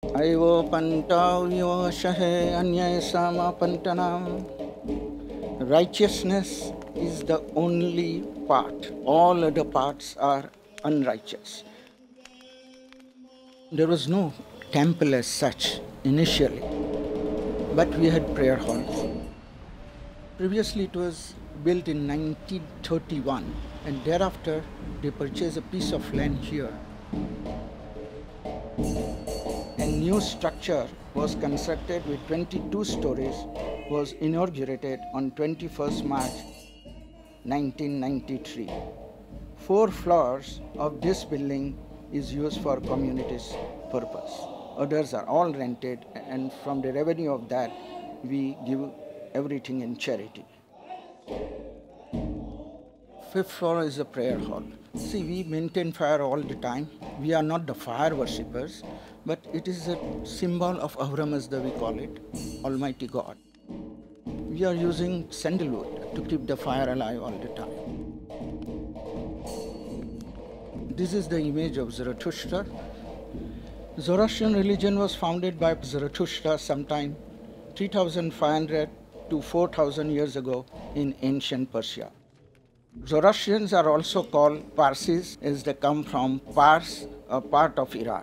Aivo pantau yo shahe anya sama pantanam. Righteousness is the only part. All other parts are unrighteous. There was no temple as such initially, but we had prayer halls. Previously it was built in 1931, and thereafter they purchased a piece of land here. A new structure was constructed with 22 stories, was inaugurated on 21st March 1993. 4 floors of this building is used for communities purpose. Others are all rented, and from the revenue of that we give everything in charity. 5th floor is a prayer hall. See, we maintain fire all the time. We are not the fire worshippers, but it is a symbol of Ahura we call it, Almighty God. We are using sandalwood to keep the fire alive all the time. This is the image of Zarathustra. Zoroastrian religion was founded by Zarathustra sometime 3500 to 4000 years ago in ancient Persia. Zoroastrians are also called Parsis as they come from Pars, a part of Iran.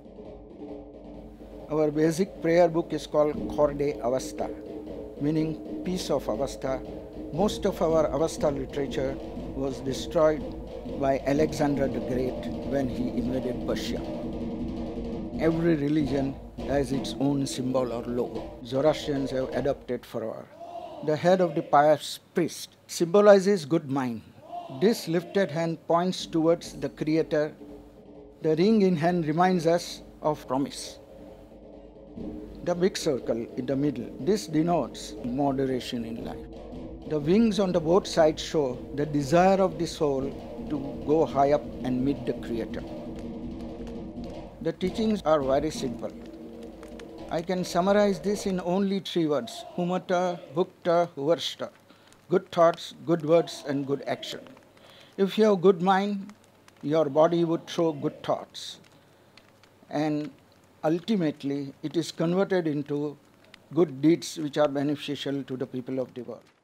Our basic prayer book is called Khorde Avastha, meaning peace of Avastha. Most of our Avastha literature was destroyed by Alexander the Great when he invaded Persia. Every religion has its own symbol or logo. Zoroastrians have adopted forever. The head of the pious priest symbolizes good mind. This lifted hand points towards the Creator. The ring in hand reminds us of promise. The big circle in the middle, this denotes moderation in life. The wings on the both sides show the desire of the soul to go high up and meet the Creator. The teachings are very simple. I can summarize this in only 3 words: humata, bhukta, varshta. Good thoughts, good words, and good action. If you have good mind, your body would throw good thoughts. And ultimately, it is converted into good deeds which are beneficial to the people of the world.